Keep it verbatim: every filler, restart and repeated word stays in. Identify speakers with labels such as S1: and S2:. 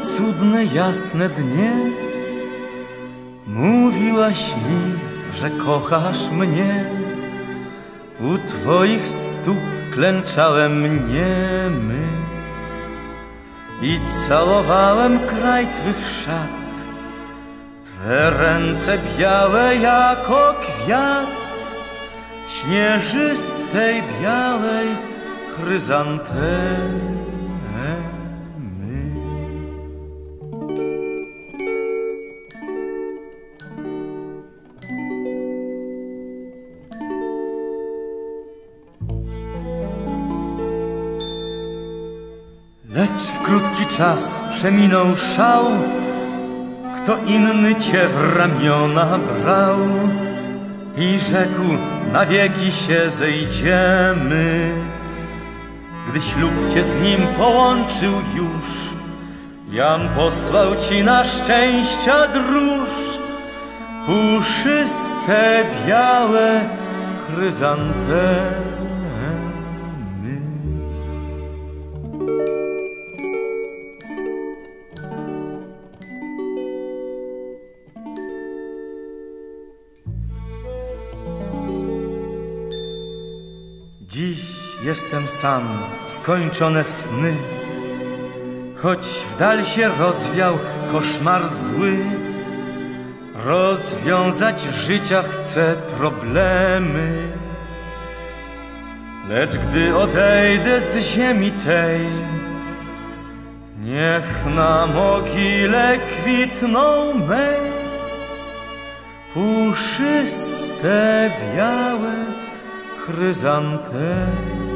S1: cudne, jasne dnie mówiłaś mi, że kochasz mnie. U twoich stóp klęczałem niemy i całowałem kraj twych szat, twe ręce białe jako kwiat śnieżystej białej chryzantemy. Lecz w krótki czas przeminął szał, kto inny cię w ramiona brał i rzekł, na wieki się zejdziemy. Gdy ślub cię z nim połączył już, Jan posłał ci na szczęścia dróż puszyste, białe chryzantemy. Dziś jestem sam, skończone sny, choć w dal się rozwiał koszmar zły. Rozwiązać życia chcę problemy, lecz gdy odejdę z ziemi tej, niech na mogile kwitną mej puszyste, białe chryzantemy.